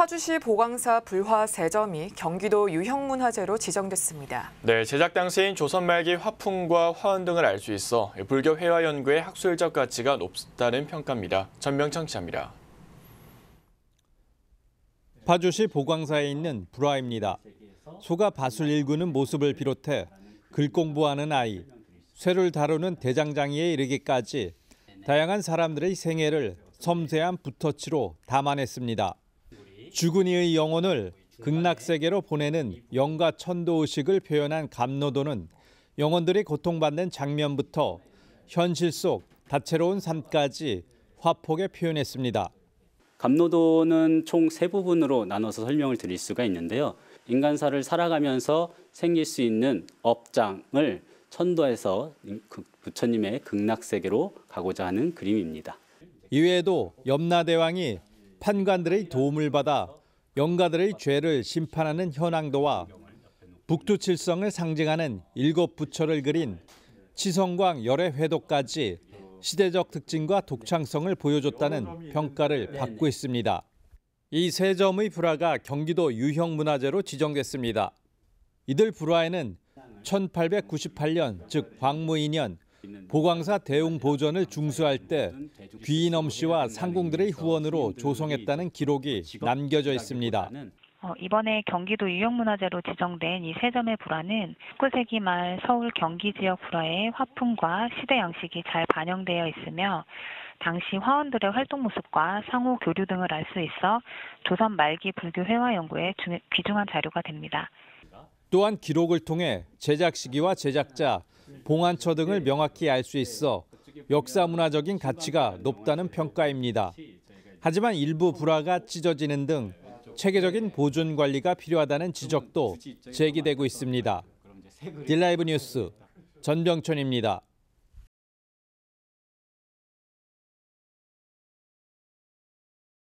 파주시 보광사 불화 세점이 경기도 유형문화재로 지정됐습니다. 네, 제작 당시인 조선 말기 화풍과 화원 등을 알 수 있어 불교 회화 연구의 학술적 가치가 높다는 평가입니다. 전명청 기자입니다. 파주시 보광사에 있는 불화입니다. 소가 밭을 일구는 모습을 비롯해 글 공부하는 아이, 쇠를 다루는 대장장이에 이르기까지 다양한 사람들의 생애를 섬세한 붓터치로 담아냈습니다. 주근이의 영혼을 극락세계로 보내는 영가 천도의식을 표현한 감노도는 영혼들이 고통받는 장면부터 현실 속 다채로운 삶까지 화폭에 표현했습니다. 감노도는 총 세 부분으로 나눠서 설명을 드릴 수가 있는데요. 인간사를 살아가면서 생길 수 있는 업장을 천도해서 부처님의 극락세계로 가고자 하는 그림입니다. 이외에도 염라대왕이 판관들의 도움을 받아 영가들의 죄를 심판하는 현황도와 북두칠성을 상징하는 일곱 부처를 그린 치성광 열애회도까지 시대적 특징과 독창성을 보여줬다는 평가를 받고 있습니다. 이 세 점의 불화가 경기도 유형문화재로 지정됐습니다. 이들 불화에는 1898년, 즉 광무 2년, 보광사 대웅보전을 중수할 때 귀인엄 씨와 상공들의 후원으로 조성했다는 기록이 남겨져 있습니다. 이번에 경기도 유형문화재로 지정된 이 세 점의 불화는 19세기 말 서울 경기 지역 불화의 화풍과 시대 양식이 잘 반영되어 있으며 당시 화원들의 활동 모습과 상호 교류 등을 알 수 있어 조선 말기 불교 회화 연구에 귀중한 자료가 됩니다. 또한 기록을 통해 제작 시기와 제작자, 봉안처 등을 명확히 알 수 있어 역사문화적인 가치가 높다는 평가입니다. 하지만 일부 불화가 찢어지는 등 체계적인 보존 관리가 필요하다는 지적도 제기되고 있습니다. 딜라이브 뉴스 전병천입니다.